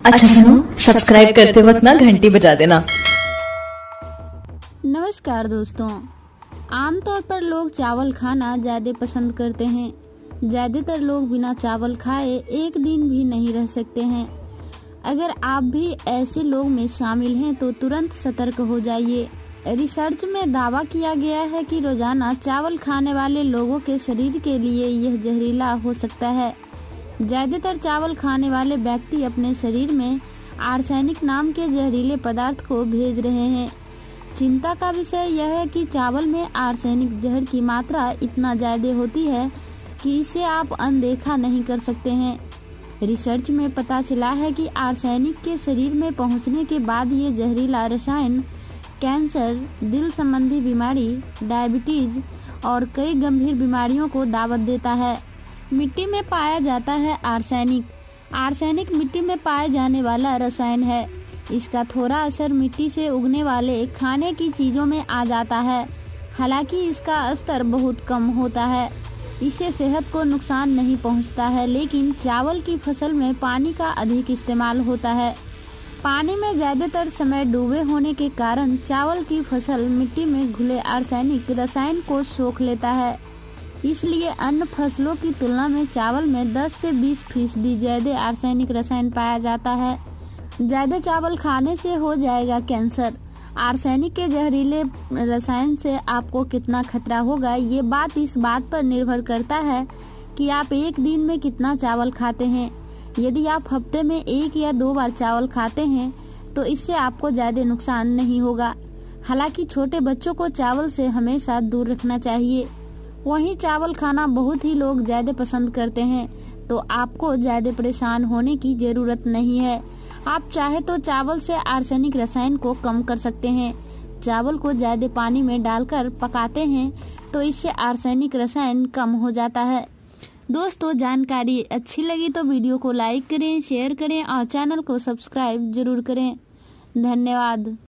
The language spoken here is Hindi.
अच्छा सुनो, सब्सक्राइब करते वक्त ना घंटी बजा देना। नमस्कार दोस्तों, आमतौर पर लोग चावल खाना ज़्यादा पसंद करते हैं। ज़्यादातर लोग बिना चावल खाए एक दिन भी नहीं रह सकते हैं। अगर आप भी ऐसे लोग में शामिल हैं तो तुरंत सतर्क हो जाइए। रिसर्च में दावा किया गया है कि रोजाना चावल खाने वाले लोगों के शरीर के लिए यह जहरीला हो सकता है। ज़्यादातर चावल खाने वाले व्यक्ति अपने शरीर में आर्सेनिक नाम के जहरीले पदार्थ को भेज रहे हैं। चिंता का विषय यह है कि चावल में आर्सेनिक जहर की मात्रा इतना ज़्यादा होती है कि इसे आप अनदेखा नहीं कर सकते हैं। रिसर्च में पता चला है कि आर्सेनिक के शरीर में पहुंचने के बाद ये जहरीला रसायन कैंसर, दिल संबंधी बीमारी, डायबिटीज और कई गंभीर बीमारियों को दावत देता है। मिट्टी में पाया जाता है आर्सेनिक। आर्सेनिक मिट्टी में पाए जाने वाला रसायन है। इसका थोड़ा असर मिट्टी से उगने वाले खाने की चीज़ों में आ जाता है। हालांकि इसका स्तर बहुत कम होता है। इससे सेहत को नुकसान नहीं पहुंचता है, लेकिन चावल की फसल में पानी का अधिक इस्तेमाल होता है। पानी में ज़्यादातर समय डूबे होने के कारण चावल की फसल मिट्टी में घुले आर्सेनिक रसायन को सोख लेता है। इसलिए अन्य फसलों की तुलना में चावल में 10 से 20% ज़्यादा आर्सेनिक रसायन पाया जाता है। ज़्यादा चावल खाने से हो जाएगा कैंसर। आर्सेनिक के जहरीले रसायन से आपको कितना खतरा होगा, ये बात इस बात पर निर्भर करता है कि आप एक दिन में कितना चावल खाते हैं। यदि आप हफ्ते में 1 या 2 बार चावल खाते हैं तो इससे आपको ज़्यादा नुकसान नहीं होगा। हालांकि छोटे बच्चों को चावल से हमेशा दूर रखना चाहिए। वहीं चावल खाना बहुत ही लोग ज़्यादा पसंद करते हैं, तो आपको ज़्यादा परेशान होने की ज़रूरत नहीं है। आप चाहे तो चावल से आर्सेनिक रसायन को कम कर सकते हैं। चावल को ज़्यादा पानी में डालकर पकाते हैं तो इससे आर्सेनिक रसायन कम हो जाता है। दोस्तों, जानकारी अच्छी लगी तो वीडियो को लाइक करें, शेयर करें और चैनल को सब्सक्राइब जरूर करें। धन्यवाद।